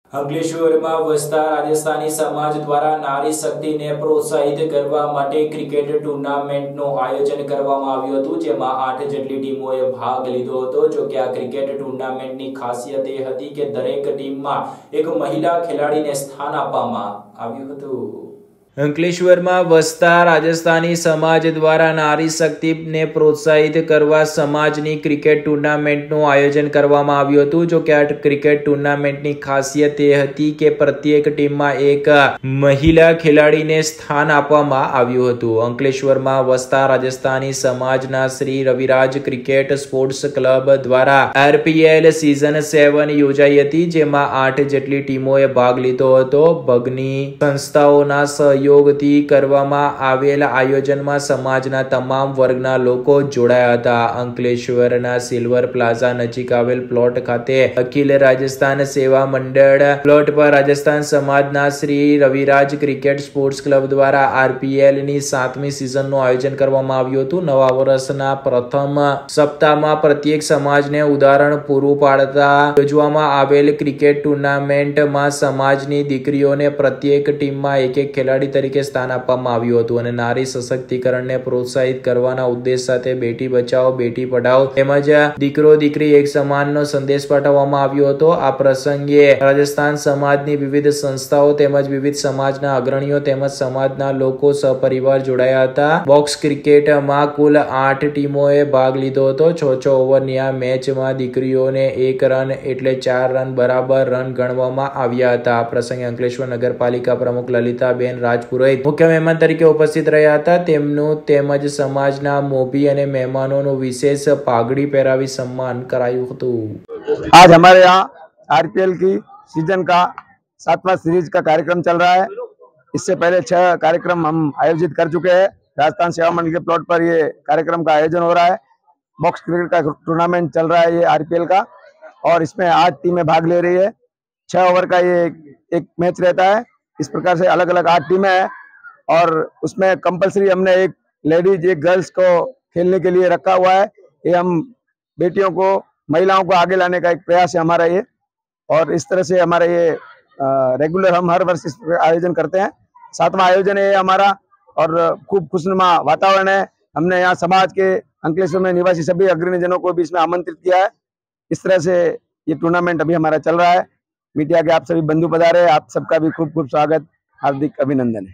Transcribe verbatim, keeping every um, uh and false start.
અંકલેશ્વરમાં વસતા રાજસ્થાની સમાજ દ્વારા નારી શક્તિને પ્રોત્સાહિત કરવા માટે ક્રિકેટ ટુર્નામેન્ટનું આયોજન કરવામાં આવ્યું હતું, જેમાં આઠ જેટલી ટીમોએ ભાગ લીધો હતો। જો કે આ ક્રિકેટ ટુર્નામેન્ટની ખાસિયત એ હતી કે દરેક ટીમમાં એક મહિલા ખેલાડીને સ્થાન આપવામાં આવ્યું હતું। અંકલેશ્વરમાં વસતા રાજસ્થાની સમાજ દ્વારા નારી શક્તિને પ્રોત્સાહિત કરવા સમાજની ક્રિકેટ ટુર્નામેન્ટનું આયોજન કરવામાં આવ્યું હતું। જો કે આ ક્રિકેટ ટુર્નામેન્ટની ખાસિયત એ હતી કે પ્રત્યેક ટીમમાં એક મહિલા ખેલાડીને સ્થાન આપવામાં આવ્યું હતું। અંકલેશ્વરમાં વસતા રાજસ્થાની સમાજના Shri Raviraj cricket sports club દ્વારા આરપીએલ સિઝન સેવન યોજાઈ હતી, જેમાં આઠ જેટલી ટીમોએ ભાગ લીધો હતો। ભગની સંસ્થાઓના સહયોગ યોગથી કરવામાં આવેલ આયોજનમાં સમાજના તમામ વર્ગના લોકો જોડાયા હતા। અંકલેશ્વરના સિલ્વર પ્લાઝા નજીક આવેલ પ્લોટ ખાતે અખિલ રાજસ્થાન સેવા મંડળ પ્લોટ પર રાજસ્થાન સમાજના Shri Raviraj cricket sports club દ્વારા આરપીએલ ની સાતમી સિઝનનું આયોજન કરવામાં આવ્યું હતું। નવા વર્ષના પ્રથમ સપ્તાહમાં પ્રત્યેક સમાજને ઉદાહરણ પૂરું પાડતા યોજવામાં આવેલ ક્રિકેટ ટુર્નામેન્ટમાં સમાજની દીકરીઓને પ્રત્યેક ટીમમાં એક એક ખેલાડી તરીકે સ્થાન આપવામાં આવ્યું હતું અને નારી સશક્તિકરણને પ્રોત્સાહિત કરવાના ઉદ્દેશ સાથે બેટી બચાવો બેટી પઢાઓ તેમજ દીકરો દીકરી એક સમાનનો સંદેશ પાઠવવામાં આવ્યો હતો। આ પ્રસંગે રાજસ્થાન સમાજની વિવિધ સંસ્થાઓ તેમજ વિવિધ સમાજના અગ્રણીઓ તેમજ સમાજના લોકો સહપરિવાર જોડાયા હતા। બોક્સ ક્રિકેટમાં કુલ આઠ ટીમોએ ભાગ લીધો હતો। છ છ ઓવરની આ મેચમાં દીકરીઓને એક રન એટલે ચાર રન બરાબર રન ગણવામાં આવ્યા હતા। આ પ્રસંગે અંકલેશ્વર નગરપાલિકા પ્રમુખ લલિતાબેન રાજ પુરોહિત મુખ્ય મહેમાન તરીકે ઉપસ્થિત રહ્યા હતા। તેમનું તેમજ સમાજના મોભી અને મહેમાનોનું વિશેષ પાઘડી પહેરાવી સન્માન કરાયું હતું। आज हमारे यहाँ आरपीएल की सीजन का सातवां सीरीज का कार्यक्रम चल रहा है। इससे पहले छह कार्यक्रम हम आयोजित कर चुके हैं। राजस्थान सेवा मंडल के प्लॉट पर ये कार्यक्रम का आयोजन हो रहा है। बॉक्स क्रिकेट का टूर्नामेंट चल रहा है ये आरपीएल का, और इसमें आठ टीमें भाग ले रही है। छह ओवर का ये एक मैच रहता है। इस प्रकार से अलग अलग आठ टीमें हैं और उसमें कंपलसरी हमने एक लेडीज एक गर्ल्स को खेलने के लिए रखा हुआ है। ये हम बेटियों को महिलाओं को आगे लाने का एक प्रयास है हमारा ये, और इस तरह से हमारा ये रेगुलर हम हर वर्ष इस आयोजन करते हैं। सातवां आयोजन है हमारा और खूब खुशनुमा वातावरण है। हमने यहाँ समाज के अंकलेश्वर में निवासी सभी अग्रणी जनों को भी इसमें आमंत्रित किया है। इस तरह से ये टूर्नामेंट अभी हमारा चल रहा है। मीडिया के आप सभी बंधु पधारे, आप सबका भी खूब खूब स्वागत, हार्दिक अभिनंदन है।